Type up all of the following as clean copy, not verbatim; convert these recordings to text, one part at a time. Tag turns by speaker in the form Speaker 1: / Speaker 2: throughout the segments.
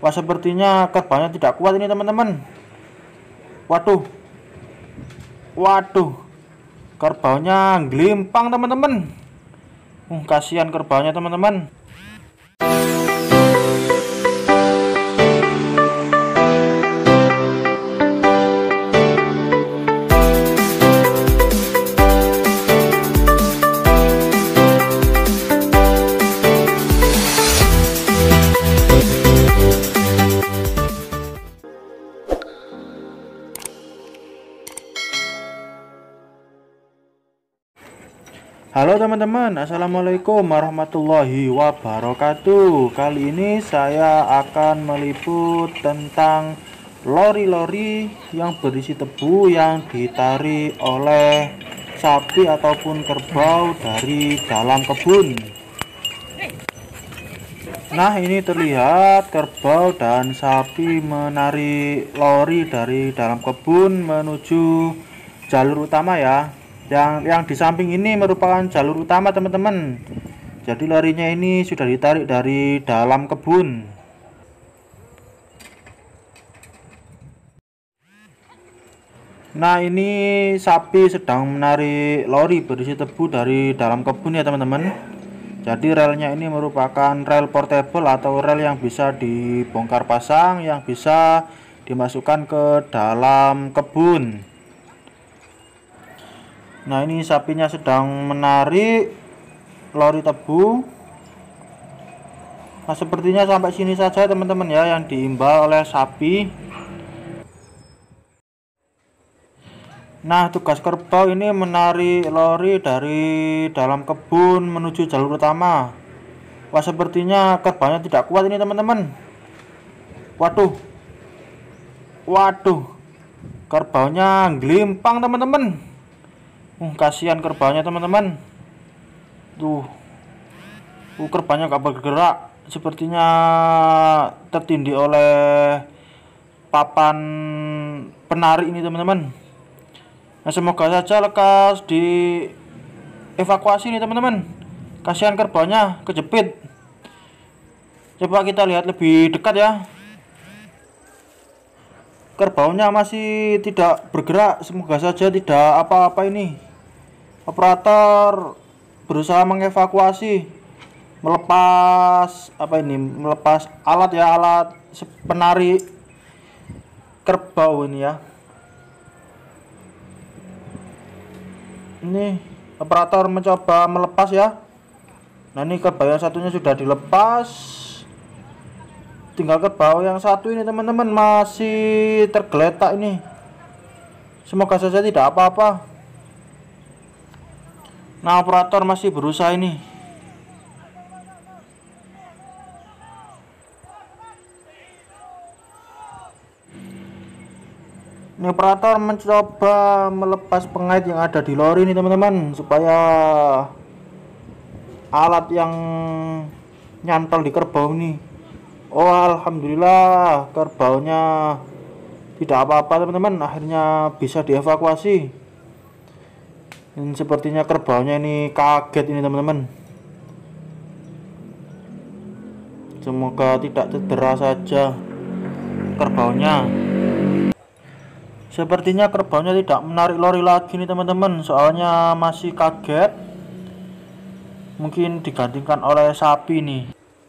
Speaker 1: Wah, sepertinya kerbaunya tidak kuat ini teman-teman. Waduh, waduh, kerbaunya glimpang teman-teman. Kasihan kerbaunya teman-teman. Halo teman-teman, assalamualaikum warahmatullahi wabarakatuh. Kali ini saya akan meliput tentang lori-lori yang berisi tebu yang ditarik oleh sapi ataupun kerbau dari dalam kebun. Nah, ini terlihat kerbau dan sapi menarik lori dari dalam kebun menuju jalur utama ya. Yang di samping ini merupakan jalur utama teman-teman. Jadi lorinya ini sudah ditarik dari dalam kebun. Nah, ini sapi sedang menarik lori berisi tebu dari dalam kebun ya teman-teman. Jadi relnya ini merupakan rel portable atau rel yang bisa dibongkar pasang, yang bisa dimasukkan ke dalam kebun. Nah, ini sapinya sedang menarik lori tebu. Nah, sepertinya sampai sini saja teman-teman ya yang diimbau oleh sapi. Nah, tugas kerbau ini menarik lori dari dalam kebun menuju jalur utama. Wah, sepertinya kerbaunya tidak kuat ini teman-teman. Waduh, waduh, kerbaunya glimpang teman-teman. Kasihan kerbaunya teman-teman. Kerbaunya gak bergerak, sepertinya tertindih oleh papan penarik ini teman-teman. Nah, semoga saja lekas dievakuasi nih teman-teman. Kasihan kerbaunya kejepit. Coba kita lihat lebih dekat ya. Kerbaunya masih tidak bergerak, semoga saja tidak apa-apa ini. Operator berusaha mengevakuasi, melepas alat ya, alat penarik kerbau ini ya. Ini operator mencoba melepas ya. Nah, ini kerbau yang satunya sudah dilepas, tinggal kerbau yang satu ini teman-teman masih tergeletak ini. Semoga saja tidak apa-apa. Nah, operator masih berusaha ini. Ini operator mencoba melepas pengait yang ada di lori ini teman-teman, supaya alat yang nyantol di kerbau ini. Oh, alhamdulillah kerbaunya tidak apa-apa teman-teman, akhirnya bisa dievakuasi. Ini sepertinya kerbaunya ini kaget ini teman-teman. Semoga tidak cedera saja kerbaunya. Sepertinya kerbaunya tidak menarik lori lagi nih teman-teman, soalnya masih kaget. Mungkin digantikan oleh sapi nih.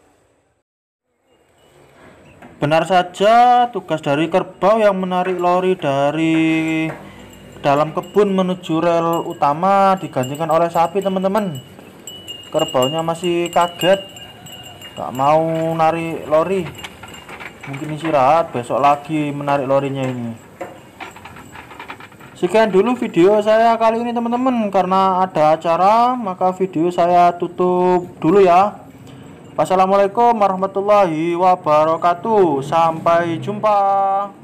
Speaker 1: Benar saja, tugas dari kerbau yang menarik lori dari dalam kebun menuju rel utama digantikan oleh sapi teman-teman. Kerbaunya masih kaget, gak mau narik lori. Mungkin istirahat, besok lagi menarik lorinya ini. Sekian dulu video saya kali ini teman-teman, karena ada acara maka video saya tutup dulu ya. Wassalamualaikum warahmatullahi wabarakatuh. Sampai jumpa.